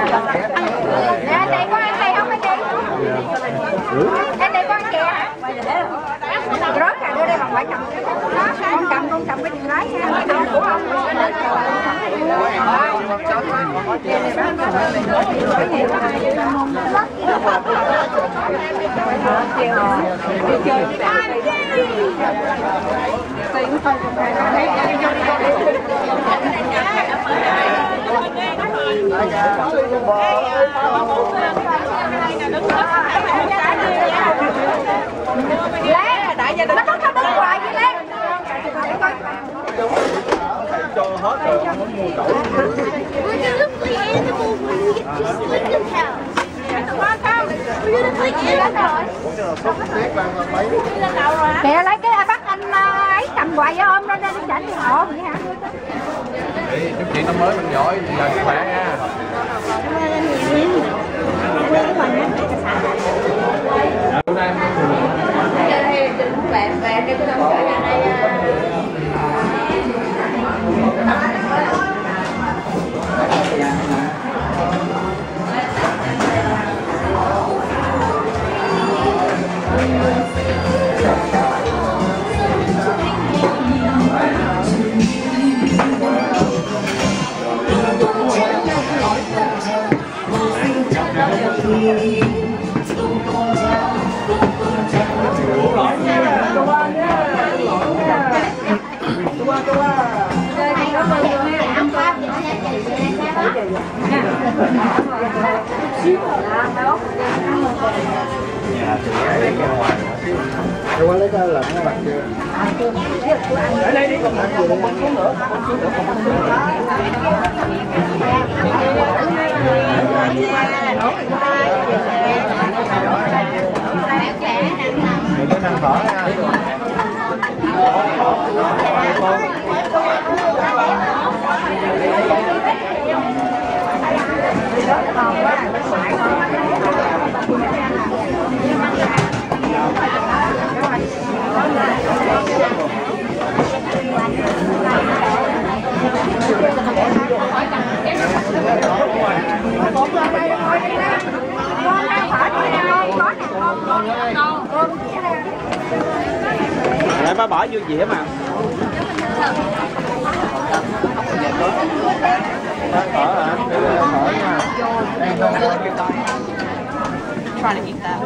Anh đây có ăn đây không anh đây? Anh đây có ăn kìa hả? Rớt cả đưa đây bằng quả chồng. Con cầm cái chừng lái nha. Không của ông. Lát đại gia đình nó đứng hoài vậy Lát. Cho hết rồi không mua cẩu. Kìa lấy cái bắt anh ấy cầm hoài với ôm lên đây đi chảnh đi hộ vậy hả? Đi chúc chị năm mới mình giỏi, giờ sức khỏe nha. Tôi qua lấy cái lợn nó bạc chưa? Ở đây đi, còn ăn gì nữa? Con xuống nữa. Mình có ăn phở nha. Lại ba bỏ vô dĩa mà. Phở hả? Phở nha. Trying to eat that.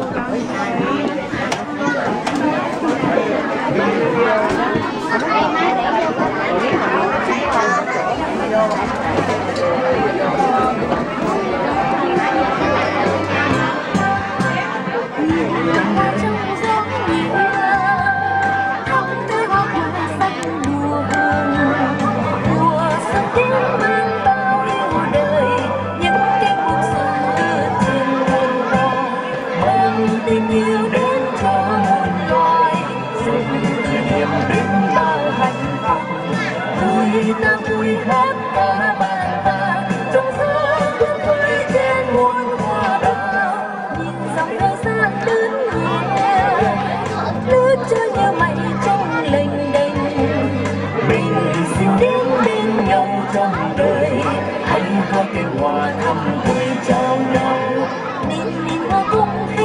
Tình yêu đến cho muôn loài, xin niềm đến bao hạnh phúc, vui ta vui hết cả bàn ta, trong gió tuyết rơi trên muôn hoa đào, nhìn dòng thời gian đến nhẹ, lướt trôi như mây trong lênh đênh, mình xin đến bên nhau trong đời, hãy có tiếng hoa thắm vui trao nhau, nhìn nhìn hoa cũng thấy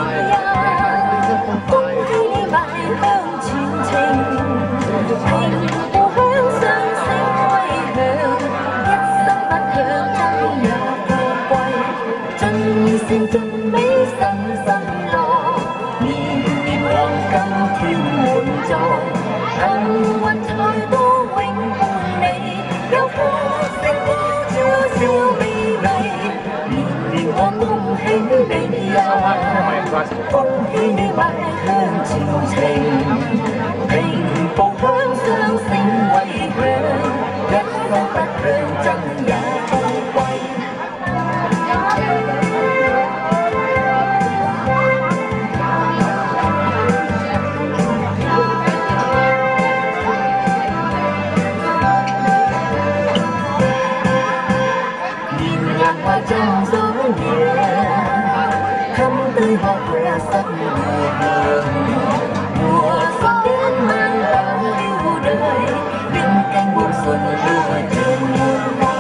xin chân mấy sân sân lo nhìn nhìn hoàng cam thiếu muôn tròn ăn quan trời tô quỳnh buồn này kéo phố xanh phố chưa siêu bi đầy nhìn nhìn hoa tung hình bên nhau không khi nơi mãi hơn chiều trình thành phố hương sương xinh quay về đất phong tắt rơi chẳng nhà không quay trong gió nhẹ thắm tươi hoa khoe sắc mùa mùa xuân đến mang bao yêu đời bên cánh buồn xuân lùa trên muôn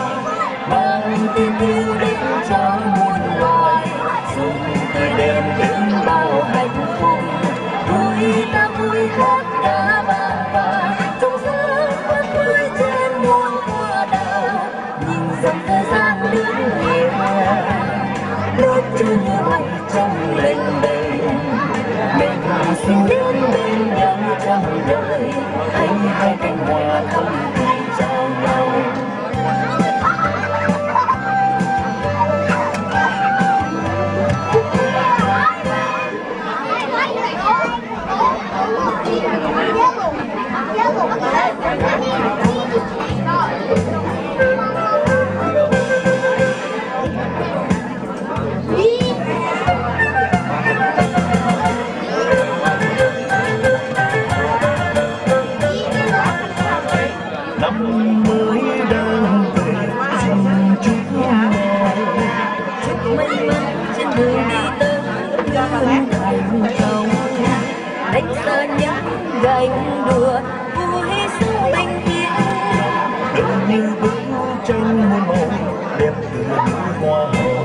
dòng thời gian đứng yên lối chưa như bay trong lênh đênh mình xin đến bên nhau trong đời hãy hai cánh hoa thơm thủy trao nhau. Năm mới đang về xin chúc ngài chúc may mắn trên đường đi tới hương thành công đánh xa những gánh đùa vui sống bình yên đời như bức tranh muôn màu đẹp từ hoa hồng.